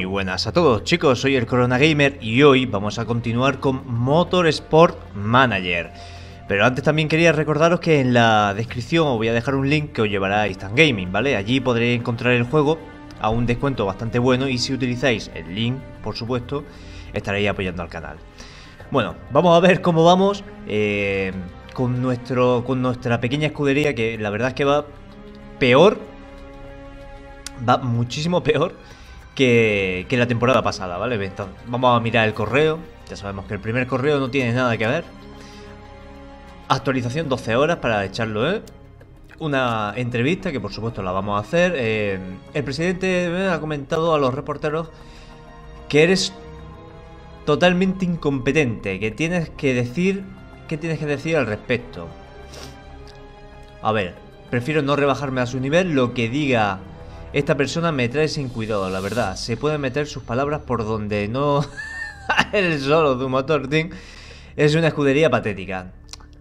Muy buenas a todos chicos, soy el Corona Gamer y hoy vamos a continuar con Motorsport Manager. Pero antes también quería recordaros que en la descripción os voy a dejar un link que os llevará a Instant Gaming, ¿vale? Allí podréis encontrar el juego a un descuento bastante bueno y si utilizáis el link, por supuesto, estaréis apoyando al canal. Bueno, vamos a ver cómo vamos con nuestra pequeña escudería, que la verdad es que va peor, va muchísimo peor que la temporada pasada, ¿vale? Entonces, vamos a mirar el correo. Ya sabemos que el primer correo no tiene nada que ver. Actualización 12 horas para echarlo, ¿eh? Una entrevista que por supuesto la vamos a hacer. El presidente ha comentado a los reporteros que eres totalmente incompetente, que tienes que decir... ¿Qué tienes que decir al respecto? A ver, prefiero no rebajarme a su nivel. Lo que diga esta persona me trae sin cuidado, la verdad. Se pueden meter sus palabras por donde no... El solo de un motor team es una escudería patética.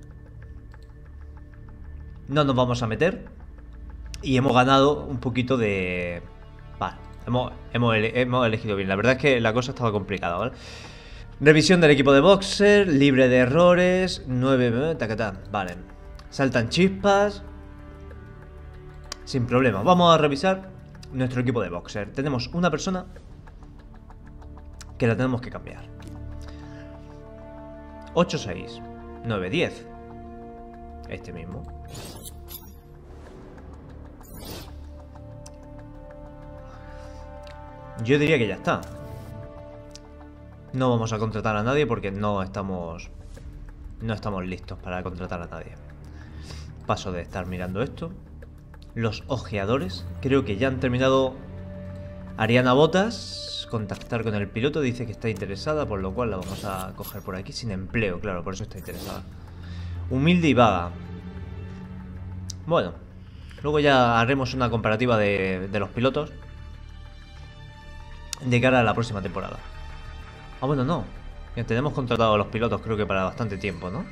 No nos vamos a meter. Y hemos ganado un poquito de... Vale, hemos elegido bien. La verdad es que la cosa estaba complicada, ¿vale? Revisión del equipo de boxer, libre de errores, 9... Vale. Saltan chispas. Sin problema. Vamos a revisar nuestro equipo de boxer. Tenemos una persona que la tenemos que cambiar. 8-6, 9-10. Este mismo. Yo diría que ya está. No vamos a contratar a nadie porque no estamos listos para contratar a nadie. Paso de estar mirando esto. Los ojeadores, creo que ya han terminado. Ariana Botas, contactar con el piloto, dice que está interesada, por lo cual la vamos a coger por aquí sin empleo, claro, por eso está interesada. Humilde y vaga. Bueno, luego ya haremos una comparativa de los pilotos de cara a la próxima temporada. Ah, bueno, no. Ya tenemos contratado a los pilotos, creo que para bastante tiempo, ¿no?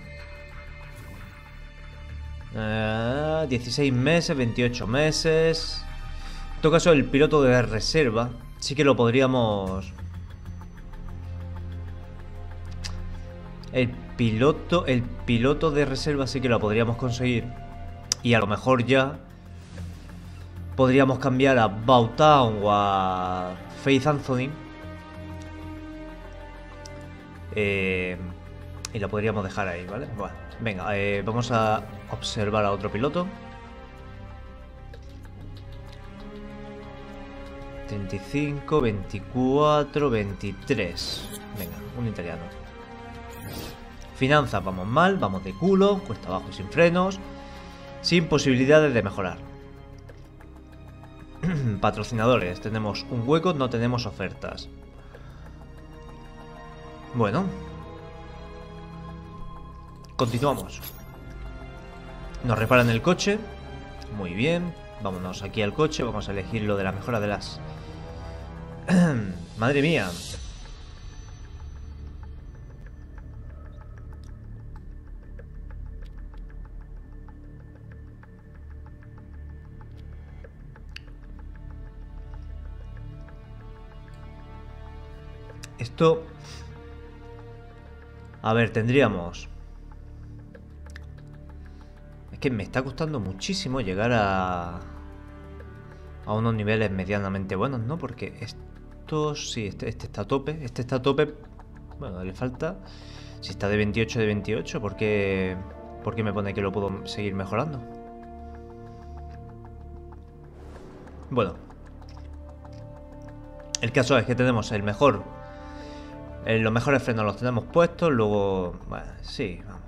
16 meses, 28 meses. En todo caso, el piloto de reserva sí que lo podríamos... El piloto de reserva sí que lo podríamos conseguir. Y a lo mejor ya podríamos cambiar a Bowtown o a Faith Anthony. Y lo podríamos dejar ahí, ¿vale? Bueno, venga, vamos a observar a otro piloto. 35, 24, 23. Venga, un italiano. Finanzas, vamos mal, vamos de culo, cuesta abajo y sin frenos. Sin posibilidades de mejorar. Patrocinadores, tenemos un hueco, no tenemos ofertas. Bueno, continuamos. Nos reparan el coche. Muy bien. Vámonos aquí al coche. Vamos a elegir lo de la mejora de las... Madre mía. Esto... A ver, tendríamos... Es que me está costando muchísimo llegar a unos niveles medianamente buenos, ¿no? Porque esto... Sí, este está a tope. Este está a tope. Bueno, le falta... Si está de 28 de 28, ¿por qué me pone que lo puedo seguir mejorando? Bueno. El caso es que tenemos el mejor... los mejores frenos los tenemos puestos, luego... Bueno, sí, vamos.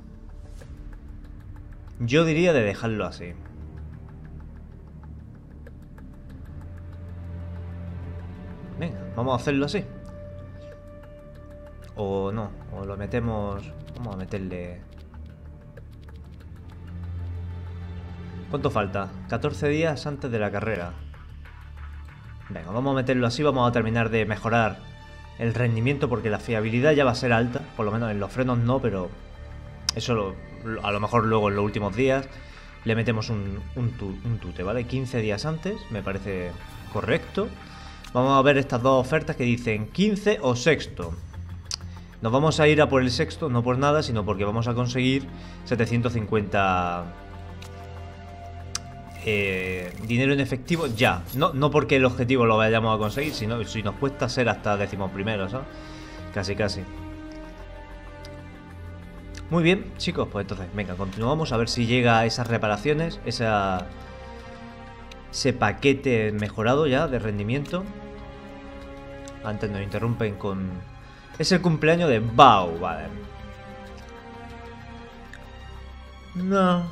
Yo diría de dejarlo así. Venga, vamos a hacerlo así. O no, o lo metemos... Vamos a meterle... ¿Cuánto falta? 14 días antes de la carrera. Venga, vamos a meterlo así, vamos a terminar de mejorar el rendimiento porque la fiabilidad ya va a ser alta. Por lo menos en los frenos no, pero eso a lo mejor luego en los últimos días le metemos un tute, ¿vale? 15 días antes, me parece correcto. Vamos a ver estas dos ofertas que dicen 15 o sexto. Nos vamos a ir a por el sexto, no por nada, sino porque vamos a conseguir 750 dinero en efectivo ya. No porque el objetivo lo vayamos a conseguir, sino si nos cuesta ser hasta 11º, ¿sabes? Casi, casi. Muy bien, chicos, pues entonces, venga, continuamos a ver si llega a esas reparaciones, ese paquete mejorado ya de rendimiento. Antes nos interrumpen con... Es el cumpleaños de Bao, vale. No.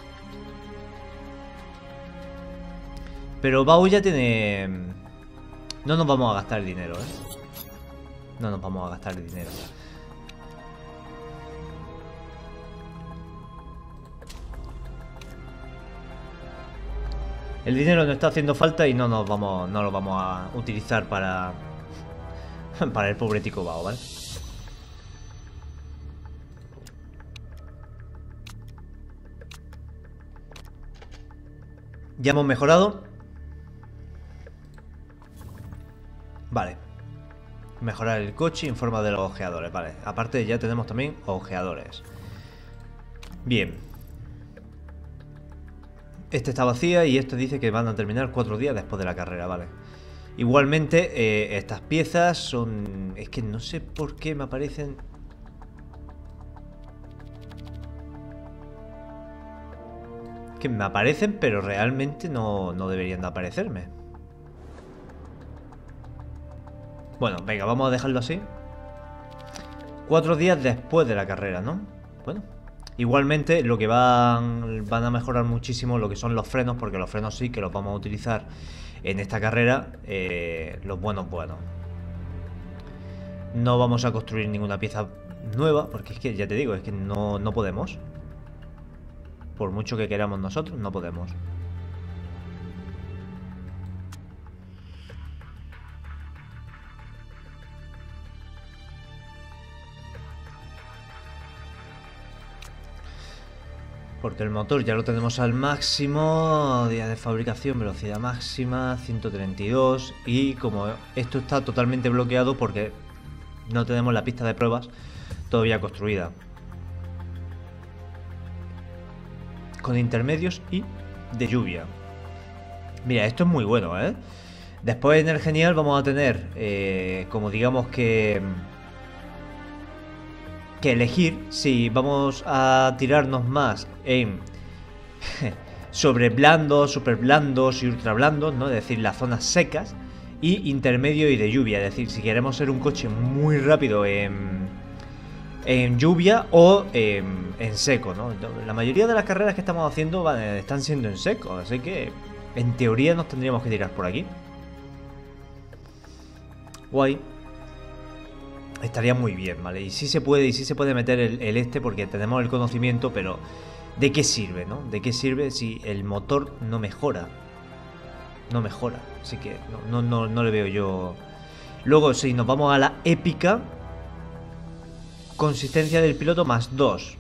Pero Bao ya tiene... No nos vamos a gastar el dinero, ¿eh? No nos vamos a gastar el dinero. El dinero nos está haciendo falta y no lo vamos a utilizar para el pobre tico Bao, ¿vale? Ya hemos mejorado. Vale. Mejorar el coche en forma de los ojeadores, vale. Aparte ya tenemos también ojeadores. Bien. Este está vacía y esto dice que van a terminar 4 días después de la carrera, vale. Igualmente, estas piezas son... Es que no sé por qué me aparecen... Que me aparecen, pero realmente no deberían de aparecerme. Bueno, venga, vamos a dejarlo así. 4 días después de la carrera, ¿no? Bueno. Igualmente, lo que van a mejorar muchísimo lo que son los frenos, porque los frenos sí que los vamos a utilizar en esta carrera, los buenos. No vamos a construir ninguna pieza nueva, porque es que, ya te digo, es que no podemos. Por mucho que queramos nosotros, no podemos. Porque el motor ya lo tenemos al máximo, día de fabricación, velocidad máxima, 132. Y como esto está totalmente bloqueado porque no tenemos la pista de pruebas todavía construida. Con intermedios y de lluvia. Mira, esto es muy bueno, ¿eh? Después en el genial vamos a tener, como digamos que elegir si vamos a tirarnos más en sobre blandos, super blandos y ultra blandos, ¿no? Es decir, las zonas secas y intermedio y de lluvia. Es decir, si queremos ser un coche muy rápido en lluvia o en seco, ¿no? La mayoría de las carreras que estamos haciendo están siendo en seco, así que en teoría nos tendríamos que tirar por aquí. Guay. Estaría muy bien, ¿vale? Y sí se puede meter el este porque tenemos el conocimiento, pero ¿de qué sirve, no? ¿De qué sirve si el motor no mejora? No mejora, así que no le veo yo. Luego, si nos vamos a la épica, consistencia del piloto más 2.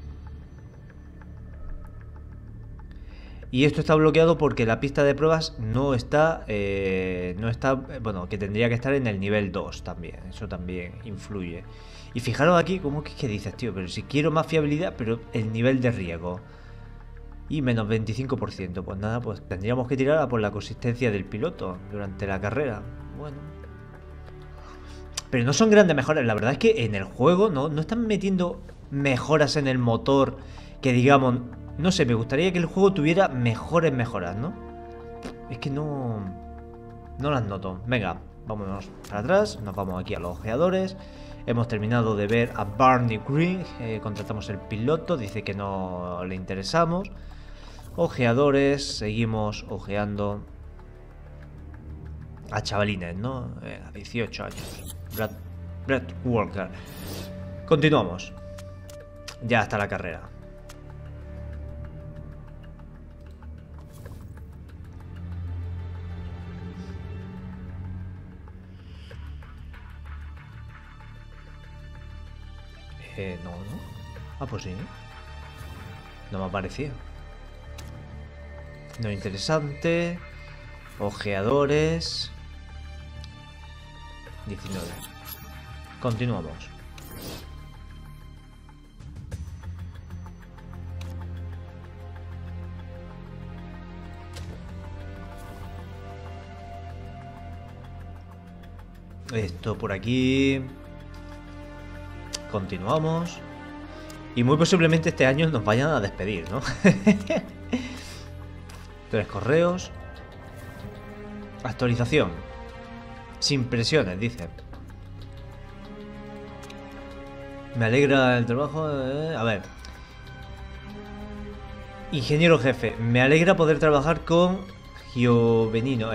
Y esto está bloqueado porque la pista de pruebas no está, bueno, que tendría que estar en el nivel 2 también. Eso también influye. Y fijaros aquí, ¿cómo que dices, tío? Pero si quiero más fiabilidad, pero el nivel de riesgo. Y menos 25%. Pues nada, pues tendríamos que tirar a por la consistencia del piloto durante la carrera. Bueno. Pero no son grandes mejoras. La verdad es que en el juego no están metiendo mejoras en el motor que digamos... No sé, me gustaría que el juego tuviera mejores mejoras, ¿no? Es que no las noto. Venga, vámonos para atrás. Nos vamos aquí a los ojeadores. Hemos terminado de ver a Barney Green. Contratamos el piloto. Dice que no le interesamos. Ojeadores. Seguimos ojeando a chavalines, ¿no? 18 años. Brad Walker. Continuamos. Ya está la carrera. No. Ah, pues sí. No me aparecía. No interesante. Ojeadores. 19. Continuamos. Esto por aquí. Continuamos. Y muy posiblemente este año nos vayan a despedir, ¿no? 3 correos. Actualización. Sin presiones, dice. Me alegra el trabajo. A ver. Ingeniero jefe. Me alegra poder trabajar con Giovenino.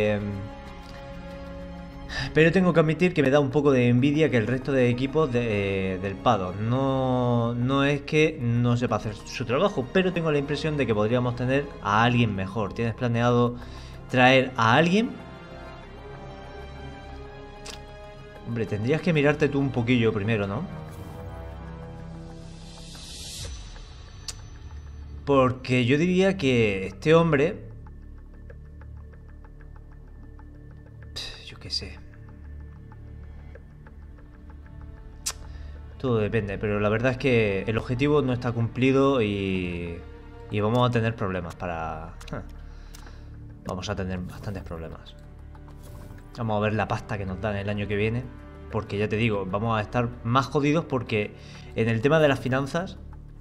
Pero tengo que admitir que me da un poco de envidia que el resto de equipos del Paddock. No es que no sepa hacer su trabajo, pero tengo la impresión de que podríamos tener a alguien mejor. ¿Tienes planeado traer a alguien? Hombre, tendrías que mirarte tú un poquillo primero, ¿no? Porque yo diría que este hombre... Yo qué sé. Todo depende, pero la verdad es que el objetivo no está cumplido y vamos a tener problemas para... Vamos a tener bastantes problemas. Vamos a ver la pasta que nos dan el año que viene. Porque ya te digo, vamos a estar más jodidos porque en el tema de las finanzas...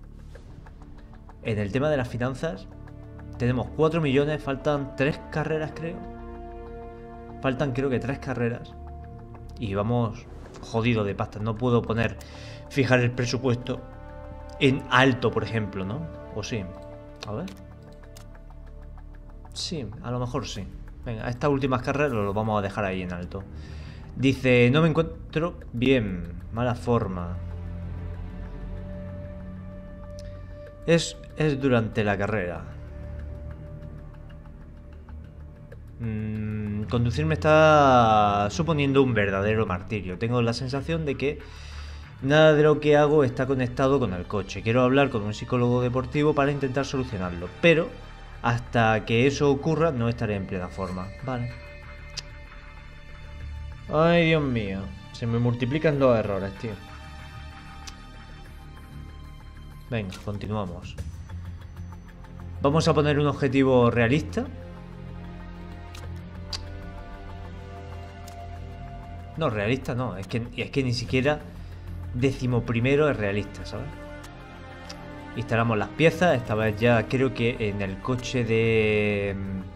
En el tema de las finanzas tenemos 4 millones, faltan 3 carreras creo. Faltan creo que 3 carreras. Y vamos jodidos de pasta. No puedo fijar el presupuesto en alto, por ejemplo, ¿no? O sí. A ver. Sí, a lo mejor sí. Venga, estas últimas carreras lo vamos a dejar ahí en alto. Dice, no me encuentro bien. Mala forma. Es durante la carrera. Conducir me está suponiendo un verdadero martirio. Tengo la sensación de que nada de lo que hago está conectado con el coche. Quiero hablar con un psicólogo deportivo para intentar solucionarlo, pero hasta que eso ocurra no estaré en plena forma. Vale. Ay, Dios mío. Se me multiplican los errores, tío. Venga, continuamos. Vamos a poner un objetivo realista. No, realista no. Es que ni siquiera 11º es realista, ¿sabes? Instalamos las piezas. Esta vez ya creo que en el coche de...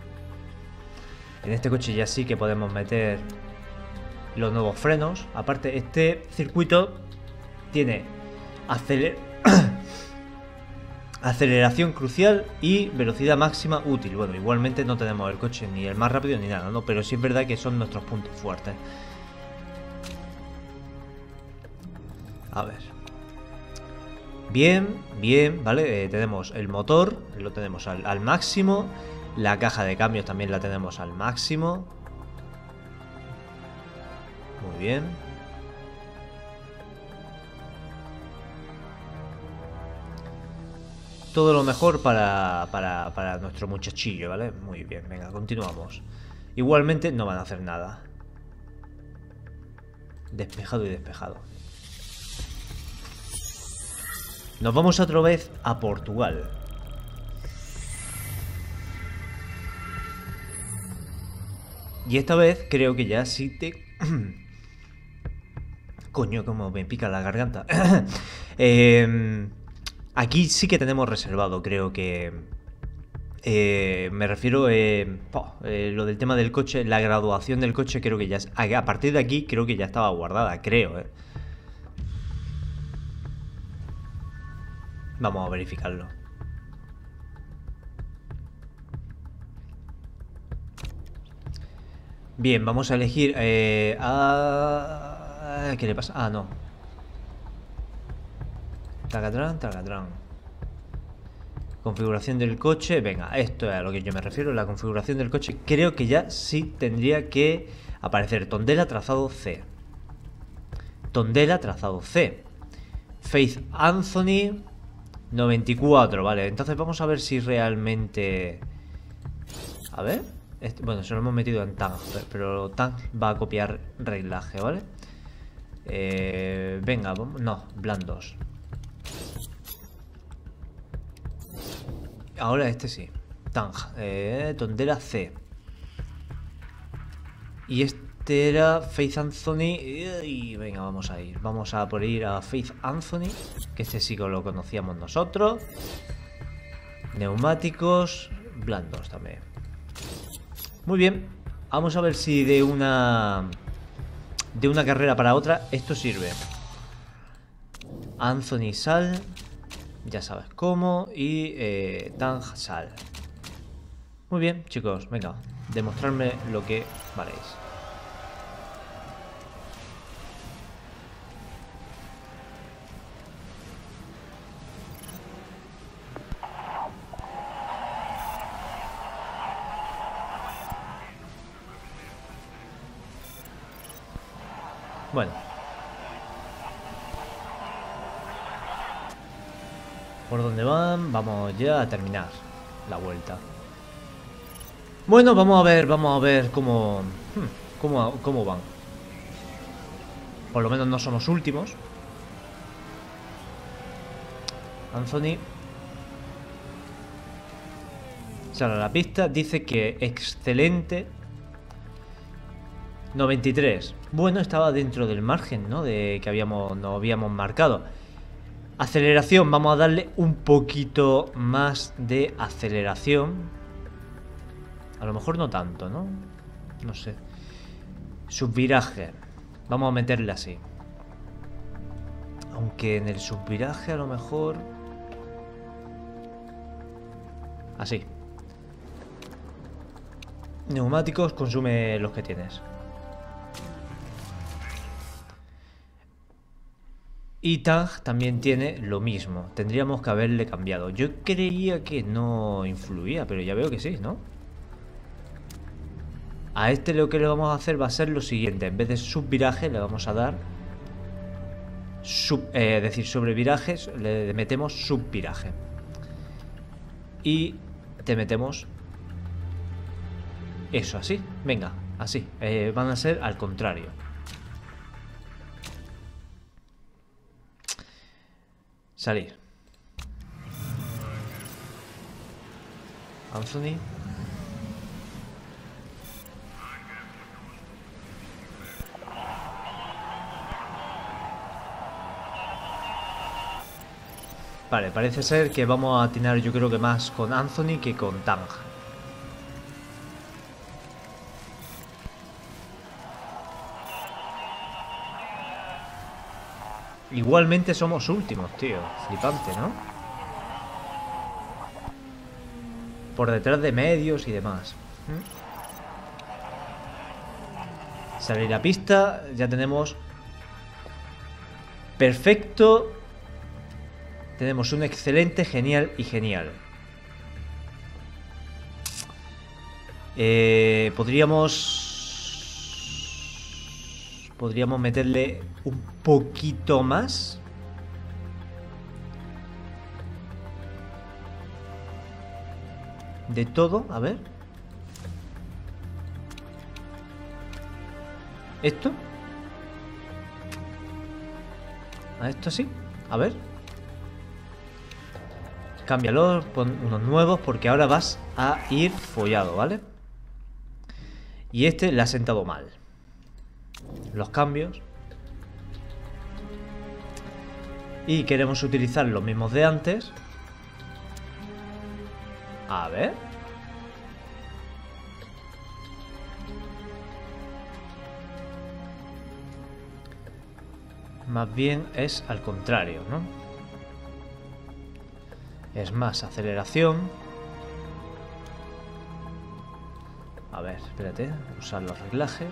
En este coche ya sí que podemos meter los nuevos frenos. Aparte, este circuito tiene aceleración crucial y velocidad máxima útil. Bueno, igualmente no tenemos el coche ni el más rápido ni nada, ¿no? Pero sí es verdad que son nuestros puntos fuertes. A ver. Bien, bien, ¿vale? Tenemos el motor, lo tenemos al máximo. La caja de cambios también la tenemos al máximo. Muy bien. Todo lo mejor para nuestro muchachillo, ¿vale? Muy bien, venga, continuamos. Igualmente no van a hacer nada. Despejado y despejado. Nos vamos otra vez a Portugal. Y esta vez creo que ya sí te... Coño, como me pica la garganta. Aquí sí que tenemos reservado, creo que... me refiero lo del tema del coche, la graduación del coche creo que ya... A partir de aquí creo que ya estaba guardada, creo, Vamos a verificarlo. Bien, vamos a elegir... ¿qué le pasa? Ah, no. Tacatrán, tacatrán. Configuración del coche. Venga, esto es a lo que yo me refiero. La configuración del coche. Creo que ya sí tendría que aparecer Tondela trazado C. Tondela trazado C. Faith Anthony 94. Vale, entonces vamos a ver si realmente... A ver. Bueno, se lo hemos metido en Tang, pero Tang va a copiar reglaje, ¿vale? Venga, no, blandos. Ahora este sí. Tang, tondera C. Y este era Faith Anthony. Y venga, vamos a ir. Vamos a por ir a Faith Anthony, que este sí que lo conocíamos nosotros. Neumáticos blandos también. Muy bien. Vamos a ver si de una carrera para otra esto sirve. Anthony Sal, ya sabes cómo. Y Tang Sal. Muy bien, chicos, venga, demostrarme lo que valéis. Bueno. ¿Por dónde van? Vamos ya a terminar la vuelta. Bueno, vamos a ver cómo van. Por lo menos no son los últimos. Anthony sale a la pista, dice que excelente. 93. Bueno, estaba dentro del margen, ¿no? De que nos habíamos marcado. Aceleración, vamos a darle un poquito más de aceleración. A lo mejor no tanto, ¿no? No sé. Subviraje. Vamos a meterle así. Aunque en el subviraje a lo mejor... Así. Neumáticos, consume los que tienes. Y Tang también tiene lo mismo. Tendríamos que haberle cambiado. Yo creía que no influía, pero ya veo que sí, ¿no? A este lo que le vamos a hacer va a ser lo siguiente. En vez de subviraje le vamos a dar es decir, sobre virajes le metemos subviraje. Y te metemos eso así. Venga, así. Van a ser al contrario. Salir. Anthony. Vale, parece ser que vamos a atinar yo creo que más con Anthony que con Tang. Igualmente somos últimos, tío. Flipante, ¿no? Por detrás de medios y demás. Salir a pista. Ya tenemos... Perfecto. Tenemos un excelente, genial y genial. Podríamos meterle un poquito más. De todo, a ver. ¿Esto? ¿A esto sí? A ver. Cámbialos, pon unos nuevos porque ahora vas a ir follado, ¿vale? Y este le ha sentado mal. Los cambios. Y queremos utilizar los mismos de antes. A ver. Más bien es al contrario, ¿no? Es más aceleración. A ver, espérate. Usar los reglajes.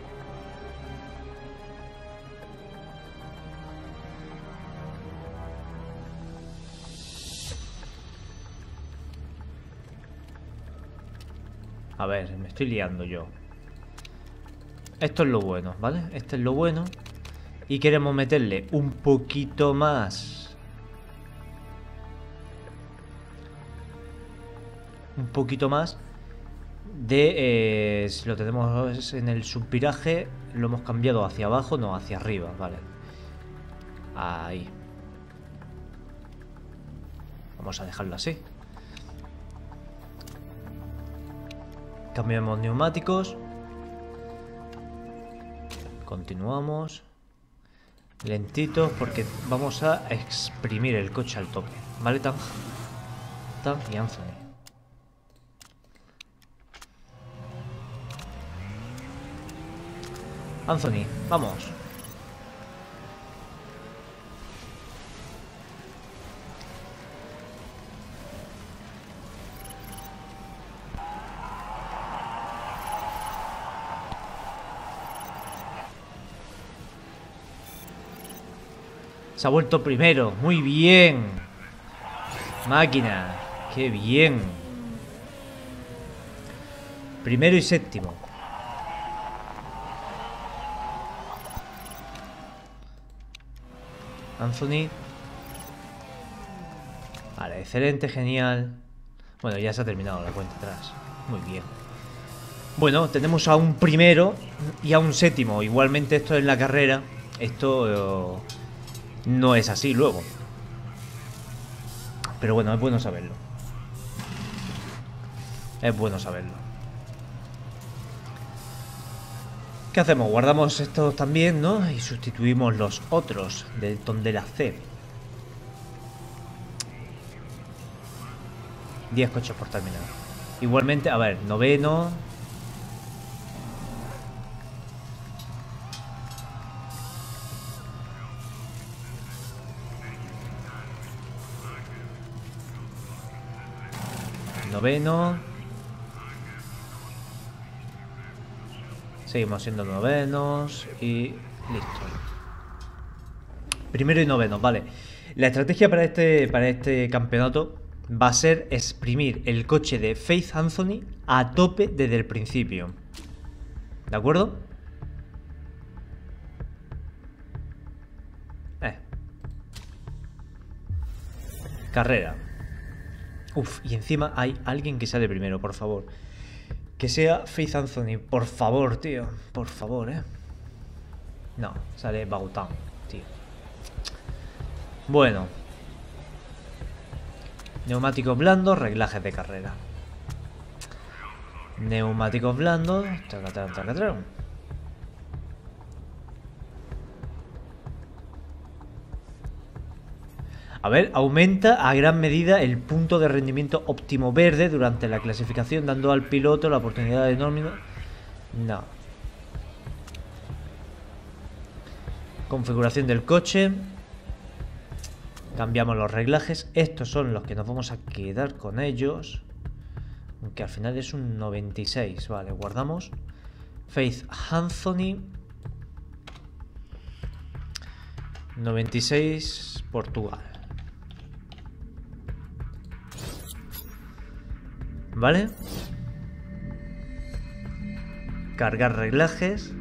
A ver, me estoy liando yo. Esto es lo bueno, ¿vale? Este es lo bueno. Y queremos meterle un poquito más. Un poquito más de si lo tenemos en el subviraje, lo hemos cambiado hacia abajo, no, hacia arriba, vale. Ahí. Vamos a dejarlo así. Cambiamos neumáticos. Continuamos. Lentitos porque vamos a exprimir el coche al tope. ¿Vale, Tan y Anthony? Anthony, vamos. Se ha vuelto primero. Muy bien. Máquina. Qué bien. Primero y séptimo. Anthony. Vale, excelente, genial. Bueno, ya se ha terminado la cuenta atrás. Muy bien. Bueno, tenemos a un primero y a un séptimo. Igualmente esto es la carrera. Esto no es así luego. Pero bueno, es bueno saberlo. Es bueno saberlo. ¿Qué hacemos? Guardamos estos también, ¿no? Y sustituimos los otros del Tondela C. 10 coches por terminar. Igualmente, a ver, noveno. Noveno. Seguimos siendo novenos y listo. Primero y noveno, vale. La estrategia para este campeonato va a ser exprimir el coche de Faith Anthony a tope desde el principio. ¿De acuerdo? Carrera. Uf, y encima hay alguien que sale primero, por favor. Que sea Faith Anthony, por favor, tío. Por favor, No, sale Bautan, tío. Bueno. Neumáticos blandos, reglajes de carrera. Neumáticos blandos. Tacatrán, tacatrán. A ver, aumenta a gran medida el punto de rendimiento óptimo verde durante la clasificación, dando al piloto la oportunidad de nómina. No. Configuración del coche. Cambiamos los reglajes. Estos son los que nos vamos a quedar con ellos. Aunque al final es un 96. Vale, guardamos. Faith Anthony. 96 Portugal. ¿Vale? Cargar reglajes.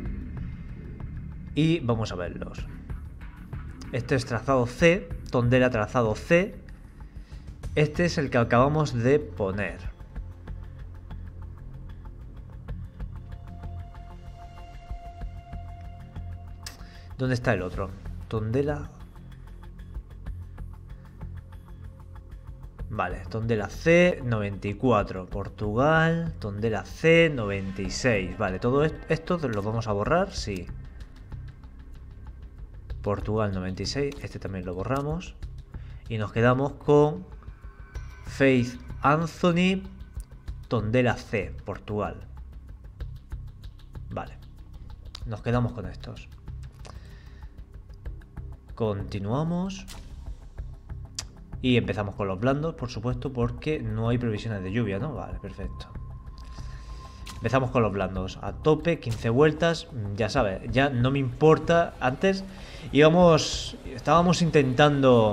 Y vamos a verlos. Este es trazado C. Tondela trazado C. Este es el que acabamos de poner. ¿Dónde está el otro? Tondela. Vale, Tondela C, 94. Portugal, Tondela C, 96. Vale, todo esto lo vamos a borrar, sí. Portugal, 96. Este también lo borramos. Y nos quedamos con Faith Anthony, Tondela C, Portugal. Vale. Nos quedamos con estos. Continuamos. Y empezamos con los blandos, por supuesto, porque no hay previsiones de lluvia, ¿no? Vale, perfecto. Empezamos con los blandos. A tope, 15 vueltas. Ya sabes, ya no me importa. Antes estábamos intentando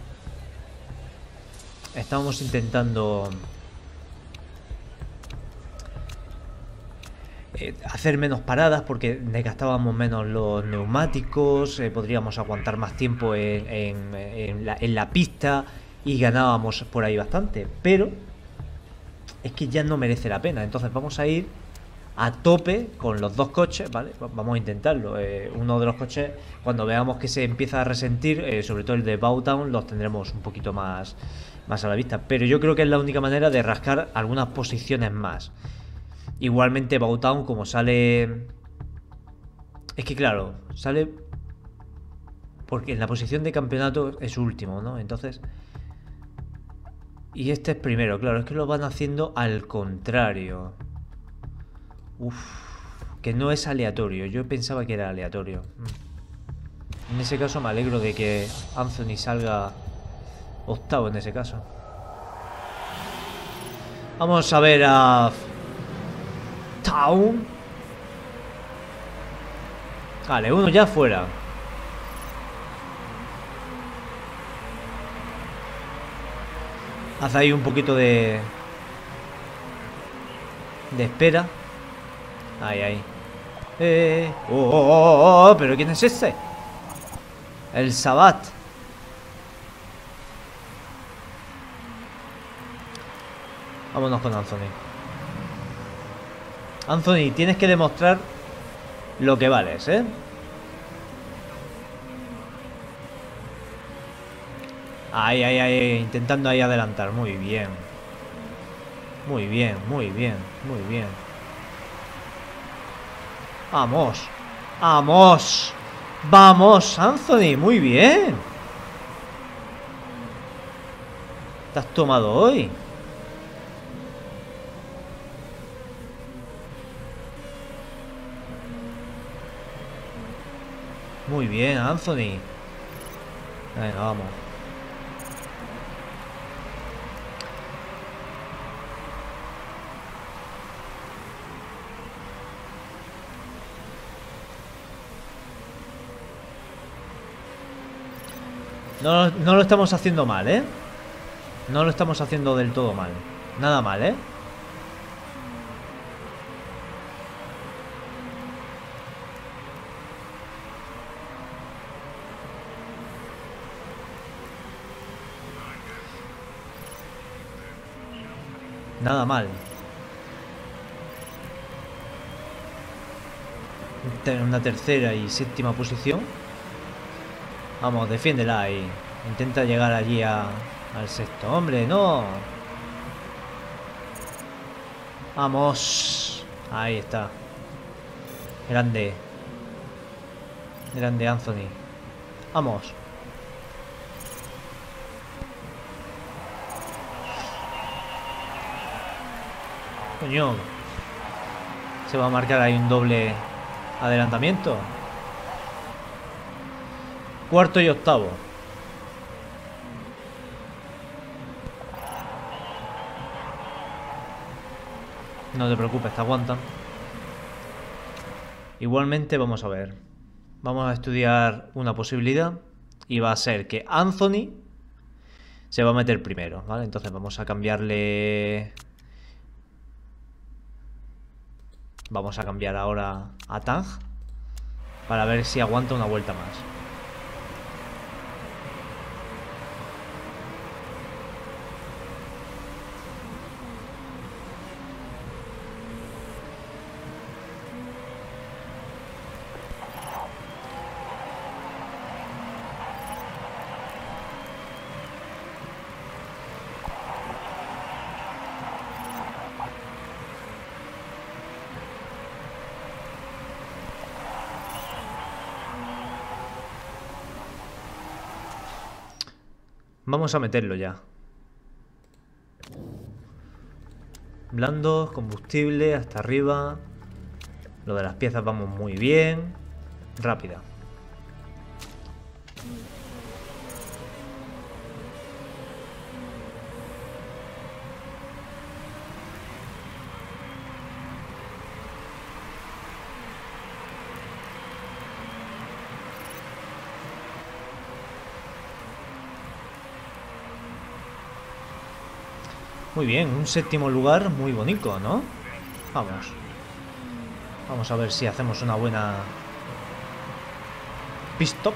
hacer menos paradas porque desgastábamos menos los neumáticos, podríamos aguantar más tiempo en la pista y ganábamos por ahí bastante, pero es que ya no merece la pena. Entonces vamos a ir a tope con los dos coches, ¿vale? Vamos a intentarlo. Uno de los coches, cuando veamos que se empieza a resentir, sobre todo el de Bowtown, los tendremos un poquito más a la vista. Pero yo creo que es la única manera de rascar algunas posiciones más. Igualmente Bowtown, como sale... Es que claro, sale... Porque en la posición de campeonato es último, ¿no? Entonces... Y este es primero, claro, es que lo van haciendo al contrario. Uf, que no es aleatorio. Yo pensaba que era aleatorio. En ese caso me alegro de que Anthony salga octavo en ese caso. Vamos a ver a Town. Vale, uno ya fuera. Haz ahí un poquito de espera. Ahí, ahí. ¿Pero quién es ese? El Sabat. Vámonos con Anthony. Anthony, tienes que demostrar lo que vales, ¿eh? Ahí, ahí, ahí, intentando ahí adelantar. Muy bien. Muy bien, muy bien, muy bien. Vamos. Vamos. Vamos, Anthony, muy bien. ¿Te has tomado hoy? Muy bien, Anthony. Venga, vamos. No, no lo estamos haciendo mal, ¿eh? No lo estamos haciendo del todo mal. Nada mal, ¿eh? Nada mal. En una tercera y séptima posición. Vamos, defiéndela ahí. Intenta llegar allí al sexto. ¡Hombre, no! Vamos. Ahí está. Grande. Grande Anthony. Vamos. Coño. Se va a marcar ahí un doble adelantamiento. Cuarto y octavo. No te preocupes, te aguantan. Igualmente vamos a ver. Vamos a estudiar una posibilidad. Y va a ser que Anthony se va a meter primero, ¿vale? Entonces vamos a cambiarle... Vamos a cambiar ahora a Tang. Para ver si aguanta una vuelta más. Vamos a meterlo ya. Blandos, combustible, hasta arriba. Lo de las piezas vamos muy bien. Rápida. Muy bien, un séptimo lugar muy bonito, ¿no? Vamos. Vamos a ver si hacemos una buena pit stop.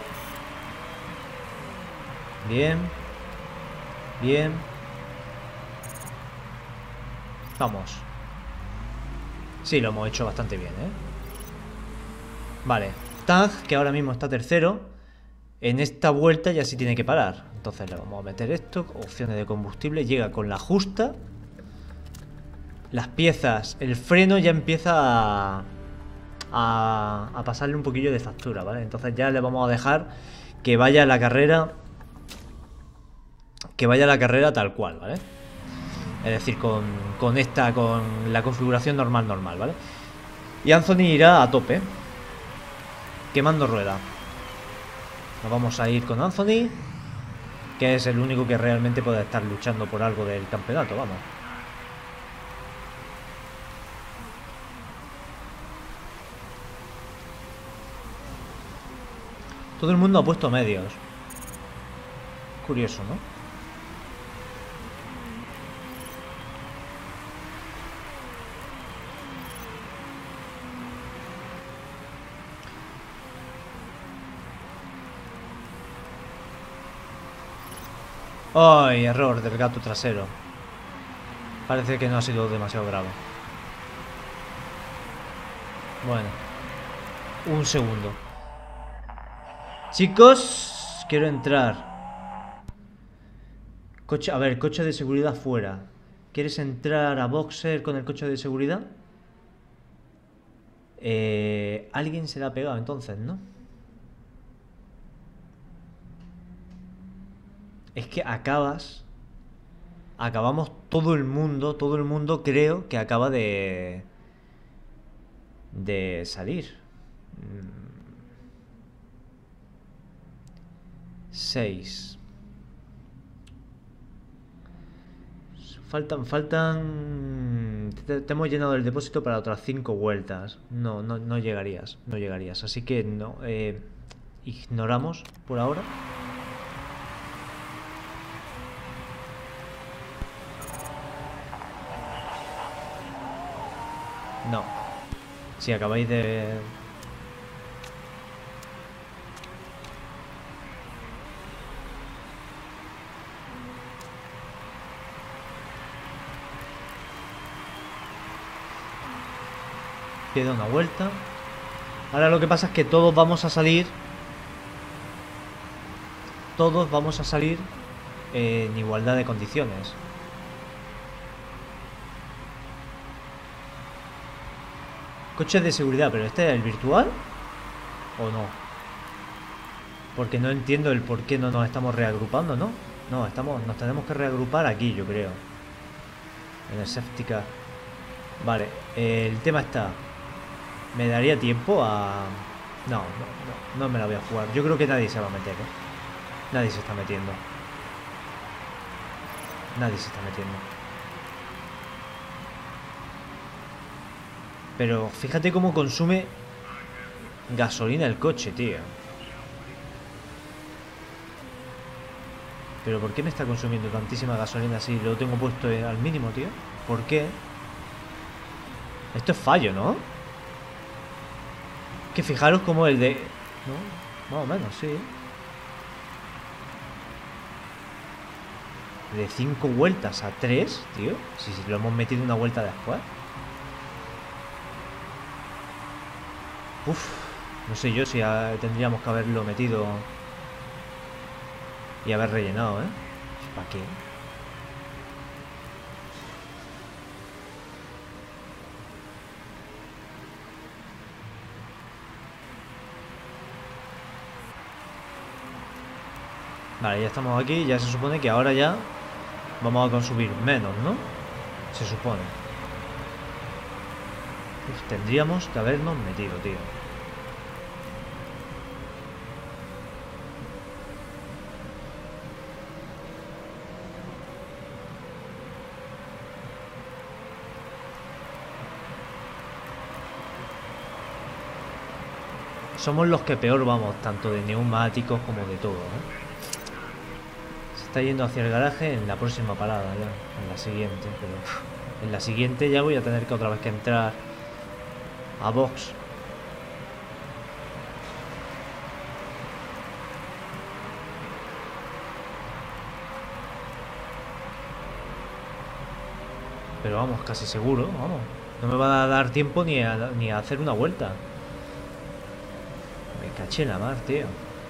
Bien. Bien. Vamos. Sí, lo hemos hecho bastante bien, ¿eh? Vale. Tag, que ahora mismo está tercero. En esta vuelta ya sí tiene que parar. Entonces le vamos a meter esto. Opciones de combustible. Llega con la justa. Las piezas. El freno ya empieza a pasarle un poquillo de factura, ¿vale? Entonces ya le vamos a dejar que vaya a la carrera. Que vaya a la carrera tal cual, ¿vale? Es decir, con la configuración normal, ¿vale? Y Anthony irá a tope, quemando rueda. Nos vamos a ir con Anthony, que es el único que realmente puede estar luchando por algo del campeonato, vamos. Todo el mundo ha puesto medios. Curioso, ¿no? ¡Ay! Error del gato trasero. Parece que no ha sido demasiado grave. Bueno. Un segundo. Chicos, quiero entrar. Coche, a ver, coche de seguridad fuera. ¿Quieres entrar a Boxer con el coche de seguridad? Alguien se le ha pegado entonces, ¿no? Es que acabamos todo el mundo creo que acaba de salir. 6. Faltan. Te hemos llenado el depósito para otras 5 vueltas. No llegarías. No llegarías. Así que no. Ignoramos por ahora. No. Si acabáis de... Queda una vuelta. Ahora lo que pasa es que todos vamos a salir. Todos vamos a salir en igualdad de condiciones. Coche de seguridad, pero ¿este es el virtual? ¿O no? Porque no entiendo el por qué no nos estamos reagrupando, ¿no? No, nos tenemos que reagrupar aquí, yo creo. En el safety car. Vale, el tema está... ¿Me daría tiempo a...? No me la voy a jugar. Yo creo que nadie se va a meter, ¿eh? Nadie se está metiendo. Nadie se está metiendo. Pero fíjate cómo consume gasolina el coche, tío. Pero ¿por qué me está consumiendo tantísima gasolina si lo tengo puesto al mínimo, tío? ¿Por qué? Esto es fallo, ¿no? Que fijaros como el de... ¿no? Más o menos, sí. De 5 vueltas a 3, tío. Si lo hemos metido una vuelta después. Uf, no sé yo si tendríamos que haberlo metido y haber rellenado, ¿eh? ¿Para qué? Vale, ya estamos aquí. Ya se supone que ahora ya vamos a consumir menos, ¿no? Se supone. Uf, tendríamos que habernos metido, tío. Somos los que peor vamos, tanto de neumáticos como de todo, ¿eh? Se está yendo hacia el garaje en la próxima parada ya, en la siguiente, pero en la siguiente ya voy a tener que otra vez que entrar a box. Pero vamos, casi seguro, vamos. No me va a dar tiempo ni a hacer una vuelta. Me caché en la mar, tío.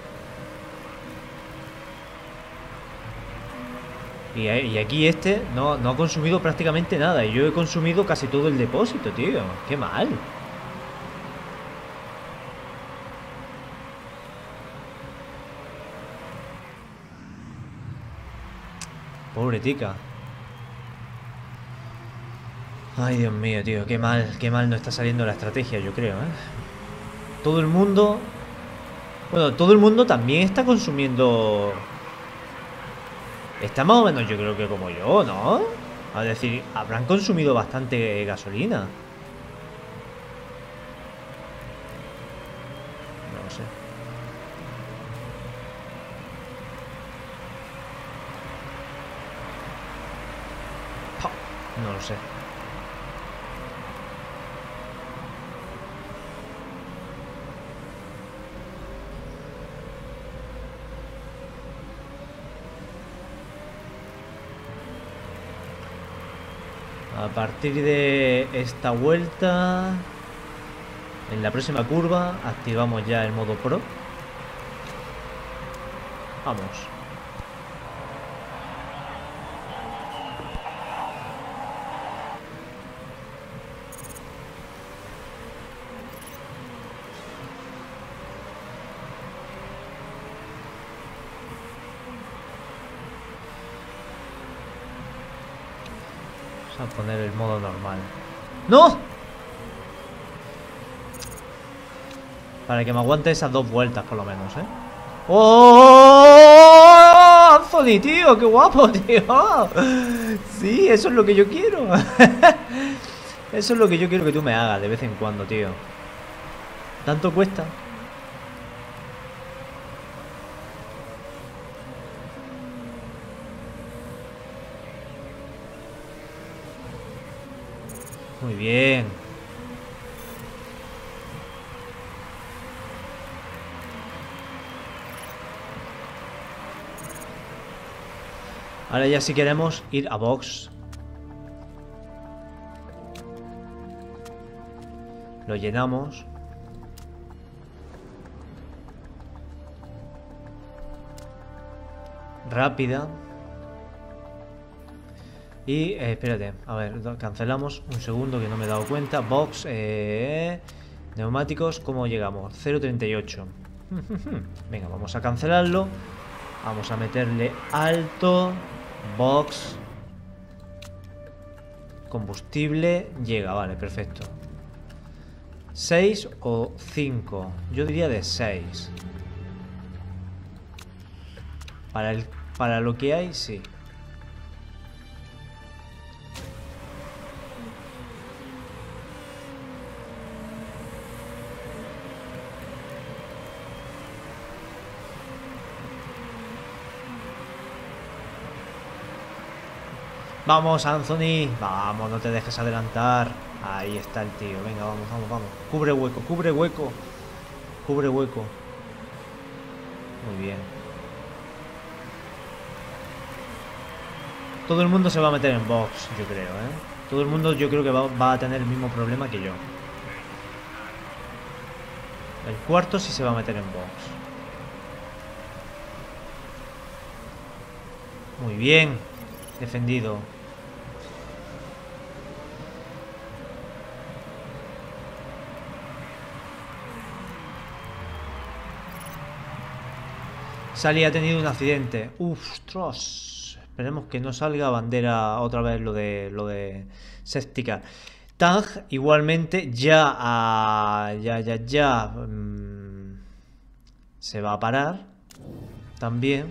Y aquí este no ha consumido prácticamente nada. Y yo he consumido casi todo el depósito, tío. Qué mal. Pobre tica. Ay, Dios mío, tío. Qué mal no está saliendo la estrategia, yo creo, ¿eh? Todo el mundo... Bueno, todo el mundo también está consumiendo... Está más o menos, yo creo que como yo, ¿no? Es decir, habrán consumido bastante gasolina. No lo sé. No lo sé. A partir de esta vuelta, en la próxima curva, activamos ya el modo Pro. Vamos. Vamos a poner el modo normal. ¡No! Para que me aguante esas 2 vueltas por lo menos, ¿eh? ¡Oh! Anthony, tío, qué guapo, tío. Sí, eso es lo que yo quiero. Eso es lo que yo quiero que tú me hagas de vez en cuando, tío. ¿Tanto cuesta? Muy bien. Ahora ya si queremos ir a box. Lo llenamos. Rápida. Y espérate, a ver, cancelamos un segundo que no me he dado cuenta. Box, neumáticos, ¿cómo llegamos? 0,38. Venga, vamos a cancelarlo. Vamos a meterle alto. Box. Combustible. Llega, vale, perfecto. 6 o 5. Yo diría de 6. Para lo que hay, sí. Vamos, Anthony. Vamos, no te dejes adelantar. Ahí está el tío. Venga, vamos, vamos, vamos. Cubre hueco, cubre hueco. Cubre hueco. Muy bien. Todo el mundo se va a meter en box, yo creo, ¿eh? Todo el mundo yo creo que va a tener el mismo problema que yo. El cuarto sí se va a meter en box. Muy bien. Defendido. Sally ha tenido un accidente. ¡Ustras! Esperemos que no salga bandera otra vez lo de safety car. Tang igualmente ya se va a parar también.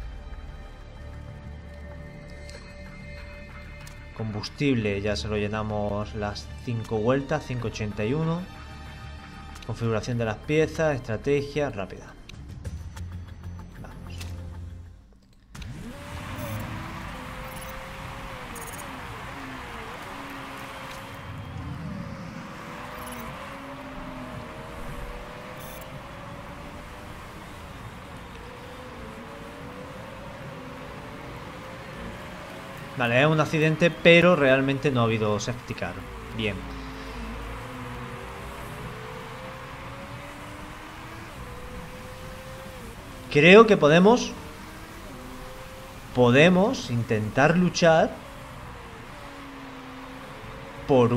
Combustible ya se lo llenamos las 5 vueltas, 5,81. Configuración de las piezas, estrategia rápida. Vale, es un accidente, pero realmente no ha habido safety car. Bien. Creo que podemos intentar luchar por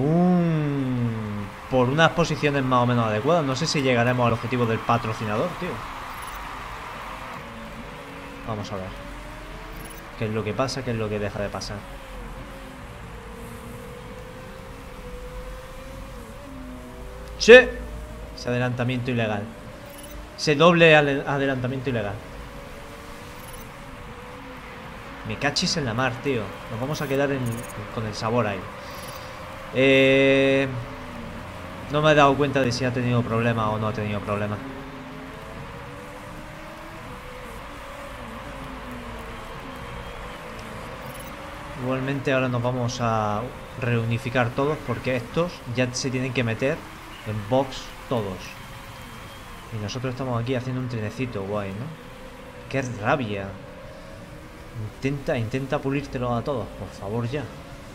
unas posiciones más o menos adecuadas. No sé si llegaremos al objetivo del patrocinador, tío. Vamos a ver qué es lo que pasa, qué es lo que deja de pasar. ¡Sí! Ese adelantamiento ilegal. Ese doble adelantamiento ilegal. Me cachis en la mar, tío. Nos vamos a quedar con el sabor ahí. No me he dado cuenta de si ha tenido problemas o no ha tenido problemas. Igualmente ahora nos vamos a reunificar todos, porque estos ya se tienen que meter en box todos. Y nosotros estamos aquí haciendo un trenecito guay, ¿no? ¡Qué rabia! Intenta pulírtelo a todos, por favor, ya.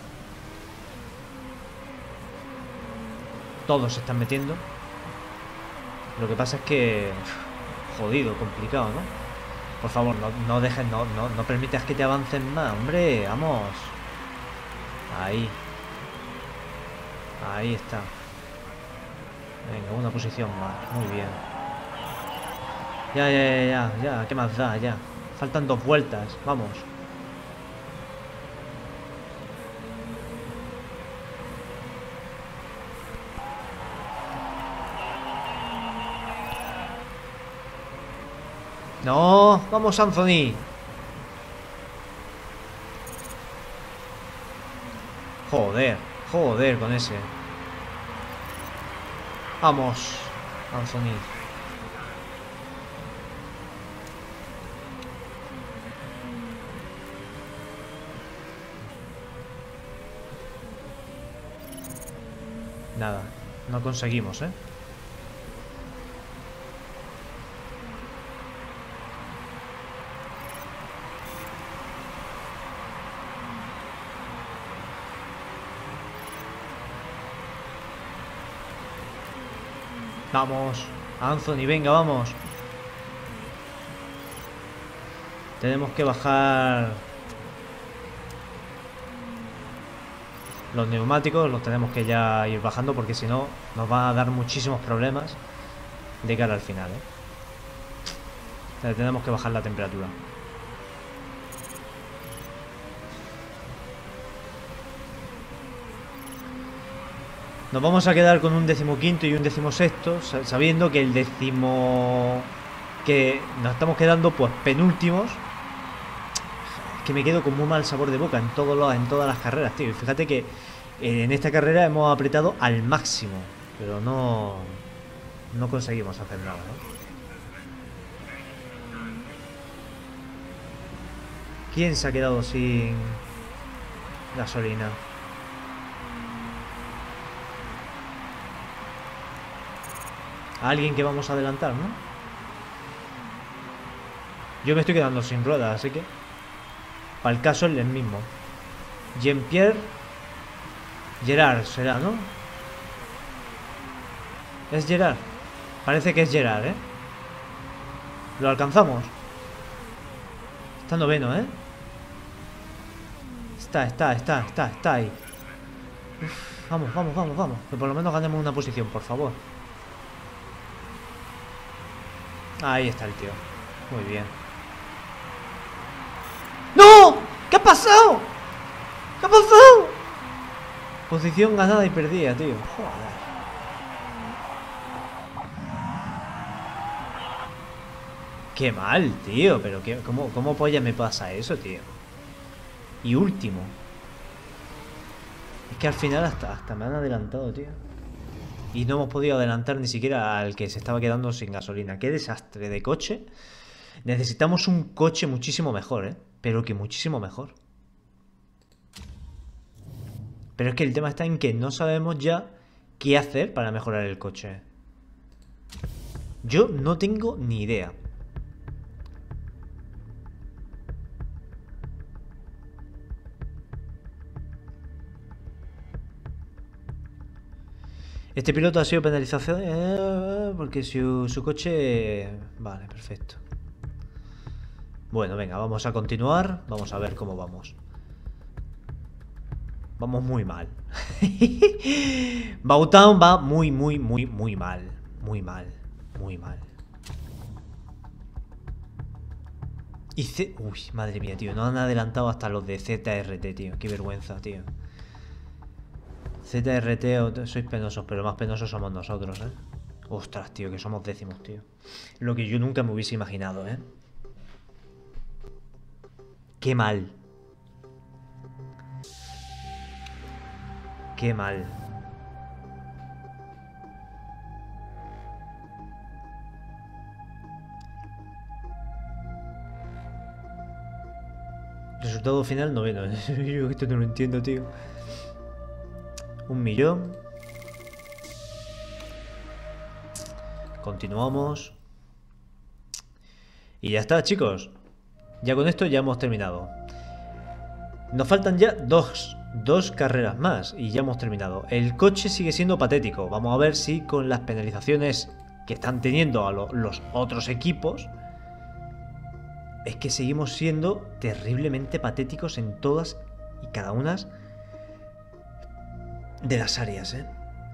Todos se están metiendo. Lo que pasa es que... jodido, complicado, ¿no? Por favor, no dejes, no permitas que te avancen más, hombre. Vamos. Ahí. Ahí está. Venga, una posición más. Muy bien. Ya. ¿Qué más da? Ya. Faltan 2 vueltas. Vamos. No, vamos, Anthony. Joder con ese. Vamos, Anthony. Nada, no conseguimos, ¿eh? Vamos, Anthony, venga, vamos. Tenemos que bajar los neumáticos, los tenemos que ya ir bajando, porque si no nos va a dar muchísimos problemas de cara al final, ¿eh? O sea, tenemos que bajar la temperatura. Nos vamos a quedar con un 15º y un 16º, sabiendo que el décimo... que nos estamos quedando pues penúltimos. Es que me quedo con muy mal sabor de boca en todas las carreras, tío. Y fíjate que en esta carrera hemos apretado al máximo, pero no conseguimos hacer nada, ¿no? ¿Quién se ha quedado sin gasolina? A alguien que vamos a adelantar, ¿no? Yo me estoy quedando sin ruedas, así que para el caso es el mismo. Jean-Pierre Gerard será, ¿no? Es Gerard. Parece que es Gerard, ¿eh? Lo alcanzamos. Está noveno, ¿eh? Está ahí. Uf, vamos. Que por lo menos ganemos una posición, por favor. Ahí está el tío. Muy bien. ¡No! ¿Qué ha pasado? ¿Qué ha pasado? Posición ganada y perdida, tío. Joder. Qué mal, tío. Pero ¿cómo polla me pasa eso, tío? Y último. Es que al final hasta me han adelantado, tío. Y no hemos podido adelantar ni siquiera al que se estaba quedando sin gasolina. Qué desastre de coche. Necesitamos un coche muchísimo mejor, ¿eh? Pero que muchísimo mejor. Pero es que el tema está en que no sabemos ya qué hacer para mejorar el coche. Yo no tengo ni idea. Este piloto ha sido penalizado porque su coche... Vale, perfecto. Bueno, venga, vamos a continuar. Vamos a ver cómo vamos. Vamos muy mal. Bautown va muy mal. Muy mal. Muy mal. Uy, madre mía, tío. No han adelantado hasta los de ZRT, tío. Qué vergüenza, tío. ZRT, sois penosos, pero más penosos somos nosotros, ¿eh? Ostras, tío, que somos décimos, tío. Lo que yo nunca me hubiese imaginado, ¿eh? Qué mal. Qué mal. Resultado final, noveno. Yo esto no lo entiendo, tío. 1 millón. Continuamos. Y ya está, chicos. Ya con esto ya hemos terminado. Nos faltan ya dos carreras más y ya hemos terminado. El coche sigue siendo patético. Vamos a ver si con las penalizaciones que están teniendo a los otros equipos, es que seguimos siendo terriblemente patéticos en todas y cada una de las áreas, ¿eh?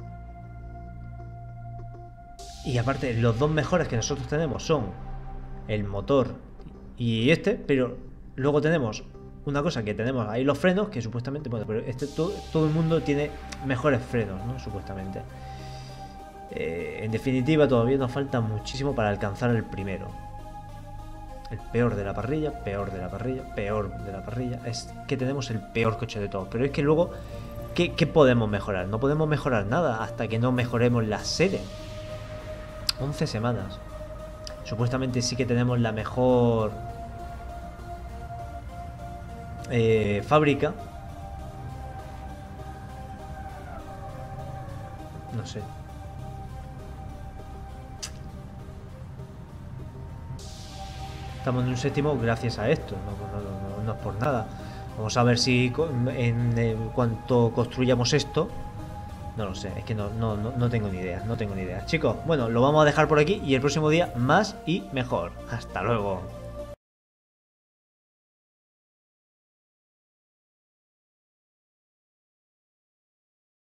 Y aparte, los dos mejores que nosotros tenemos son el motor y este, pero luego tenemos una cosa que tenemos ahí, los frenos, que supuestamente, bueno, pero todo el mundo tiene mejores frenos, ¿no? Supuestamente. En definitiva, todavía nos falta muchísimo para alcanzar el primero. El peor de la parrilla, peor de la parrilla, peor de la parrilla. Es que tenemos el peor coche de todos. Pero es que luego, ¿qué podemos mejorar? No podemos mejorar nada hasta que no mejoremos la sede. 11 semanas. Supuestamente sí que tenemos la mejor fábrica. No sé. Estamos en un séptimo gracias a esto. No es por nada. Vamos a ver si en cuanto construyamos esto. No lo sé, es que no tengo ni idea. No tengo ni idea. Chicos, bueno, lo vamos a dejar por aquí y el próximo día más y mejor. Hasta luego.